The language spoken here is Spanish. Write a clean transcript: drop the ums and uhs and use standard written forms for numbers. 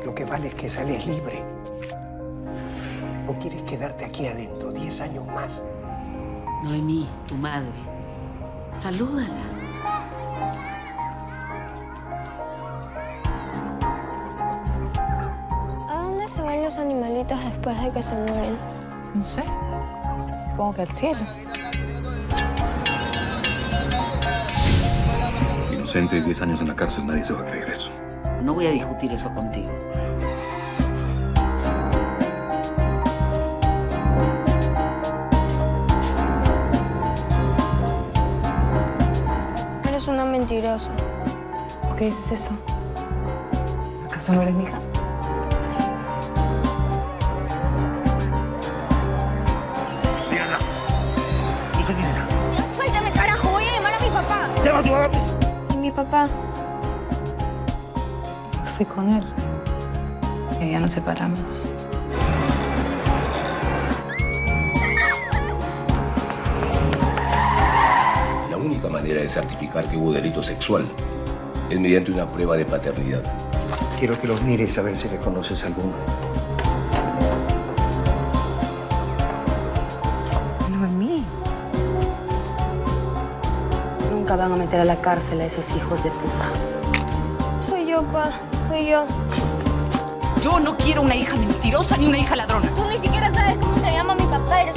Lo que vale es que sales libre. ¿O quieres quedarte aquí adentro 10 años más? Noemí, tu madre. Salúdala. ¿A dónde se van los animalitos después de que se mueren? No sé. Supongo que al cielo. Inocente y 10 años en la cárcel, nadie se va a creer eso. No voy a discutir eso contigo. Eres una mentirosa. ¿Por qué dices eso? ¿Acaso no eres mi hija? Diana, no sé quién es. ¡Suéltame, carajo! Voy a llamar a mi papá. Llama a tu papá, pues. ¿Y mi papá? Fui con él. Y ya nos separamos. La única manera de certificar que hubo delito sexual es mediante una prueba de paternidad. Quiero que los mires a ver si reconoces alguno. Noemí. Nunca van a meter a la cárcel a esos hijos de puta. Soy yo, pa. Soy yo. Yo no quiero una hija mentirosa ni una hija ladrona. Tú ni siquiera sabes cómo se llama mi papá. Eres